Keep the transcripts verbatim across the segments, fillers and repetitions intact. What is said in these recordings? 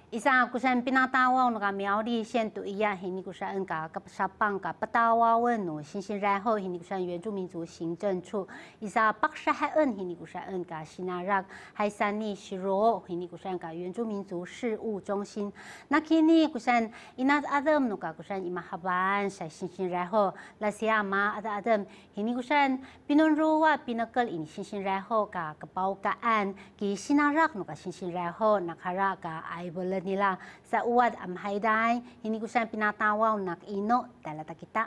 Isa kusan pinatawaw no ka苗栗县独一啊，hini kusan ka kapasapang ka patawawan no sinsin raho hini kusan 原住民族行政处，isa paksahaan hini kusan ka sinarak hai sani shiro hini kusan ka 原住民族事务中心。那 kini kusan inat adam no ka kusan imahaban sa sinsin raho la siya ma ada adam hini kusan pinonruwa pinakal ini sinsin raho ka kapaukaan ki sinarak no ka sinsin raho nakara ka aibol nila sa uwad amhayday hindi ko siya pinatawaw nak ino talata kita。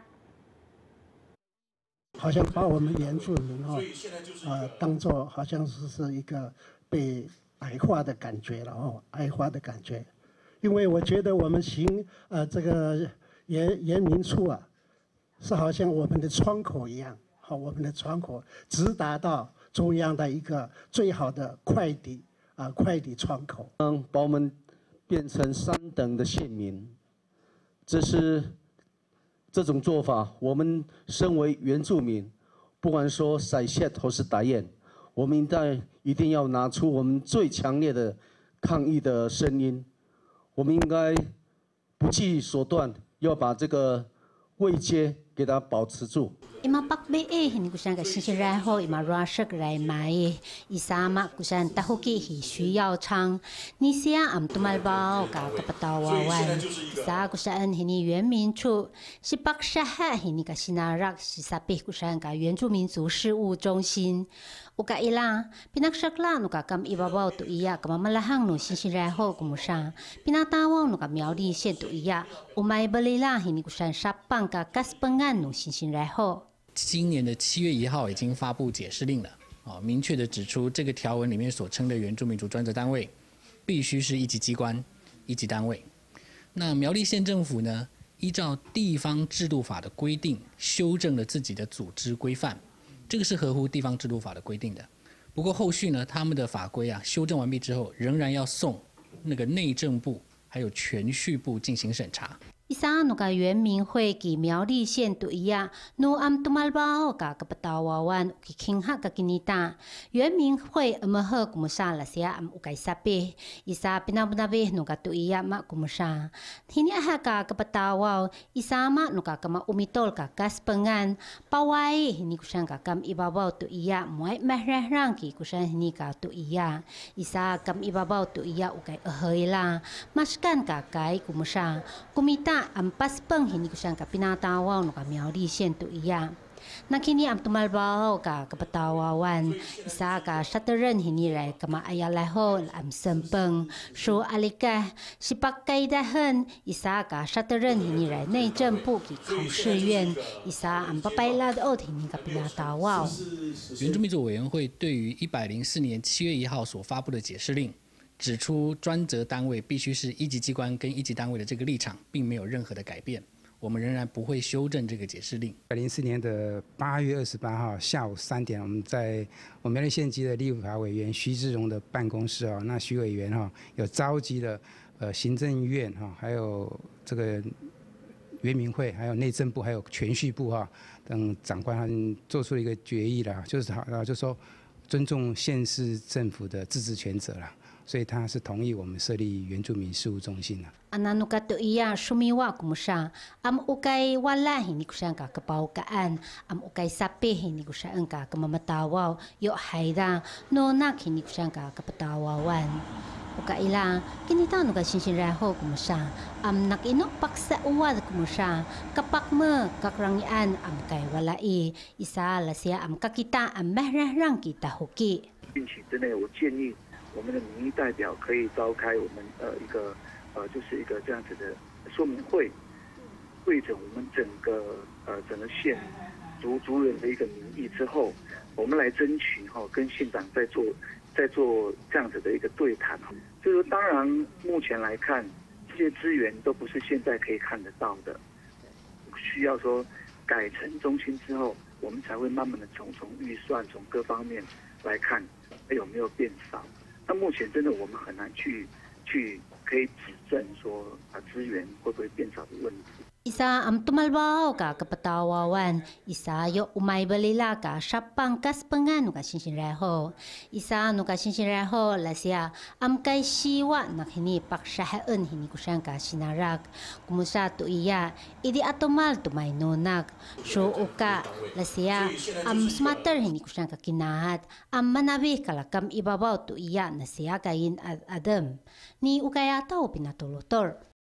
好像把我们原住民哈、哦，呃，当做好像是是一个被矮化的感觉了哦，矮化的感觉。因为我觉得我们行呃这个原原民处啊，是好像我们的窗口一样，好，我们的窗口直达到中央的一个最好的快递啊、呃、快递窗口。 嗯，把我们变成三等的县民，这是这种做法。我们身为原住民，不管说塞谢或是打雁，我们应该一定要拿出我们最强烈的抗议的声音。我们应该不计手段，要把这个位阶给它保持住。 Ima pakbe eh hindi kusan ka sisiraho ima rushak rai mai isama kusan tahuki hi 需要唱你想 am tumalbao ka kapatawawan sa kusan hini 原民处si paksaha hini ka sinarak si sapih kusan ka 原住民族事务中心uka ila pinaksakla no ka kam ibabaw tu iya kamamalahang no sisiraho kumusa pinatawaw no ka 苗栗县 tu iya umay balila hini kusan sapang ka kaspengan no sisiraho。 今年的七月一号已经发布解释令了，啊，明确的指出这个条文里面所称的原住民族专责单位，必须是一级机关、一级单位。那苗栗县政府呢，依照地方制度法的规定，修正了自己的组织规范，这个是合乎地方制度法的规定的。不过后续呢，他们的法规啊修正完毕之后，仍然要送那个内政部还有全序部进行审查。 Isa no ka 原民会ki 苗栗县 tu iya no am tumalbao ka kapatawawan kikingha ka kinita 原民会 amah kumusa la siya am ukay sapi isa pinabunabi no ka tu iya ma kumusa hini aha ka kapatawaw isama no ka kama umitol ka kaspengan pawai hini kusan ka kam ibabaw tu iya muay mahrang ki kusan hini ka tu iya isa kam ibabaw tu iya ukay ahayla maskan ka kay kumusa kumita ang paspang hindi ko siyang kapinatawaw no ka 苗栗县 tu iya. Nakini ang tumalbaho ka kapatawawan isa ka sataran hini ray kamaayalaho am sempeng so alika sipagkaidahan isa ka sataran hini ray 内政部 ki 考试院 isa ang papailad od hini kapinatawaw. 原住民族委员会对于一百零四年七月一号所发布的解释令。 指出专责单位必须是一级机关跟一级单位的这个立场，并没有任何的改变。我们仍然不会修正这个解释令。 一百零四年的八月二十八号下午三点，我们在我们苗栗县级的立法委员徐志荣的办公室啊，那徐委员哈有召集了呃行政院哈，还有这个原民会，还有内政部，还有全序部哈等长官他们做出了一个决议啦，就是啊就说尊重县市政府的自治权责啦。 所以他是同意我们设立原住民事务中心的。 Anano ka to iya sumiwa kumusa am ukay wala hindi ko siya kakapaukaan am ukay sapi hindi ko siya ang kakamamatawaw yo hayda no nak hindi ko siya kakapatawawan ukaila kinitano ka sinsinraho kumusa am nakinok paksa uwad kumusa kapak mo kakrangian am kay walai isa lasya am kakita am mahrang kita hoki. 近期之内，我建议。 我们的民意代表可以召开我们呃一个呃就是一个这样子的说明会，会诊我们整个呃整个县族族人的一个民意之后，我们来争取哈、哦、跟县长在做在做这样子的一个对谈。就是当然目前来看，这些资源都不是现在可以看得到的，需要说改成中心之后，我们才会慢慢的从从预算从各方面来看有没有变少。 那目前真的我们很难去去可以指证说啊资源会不会变少的问题。 Isa am tumalbaho ka kapatawawan, isa yo umay balila ka sapang kaspangan ka sinsinreho. Isa no ka sinsinreho la siya am kay siwa na hini paksyahaan hini kusang ka sinarak. Kumusa to iya, idi atomal tumay nunag. So uka la siya am smatter hini kusang ka kinahat, am manabi kalakam ibabaw to iya na siya kayin ad adam. Ni ukaya tao pinatulutor.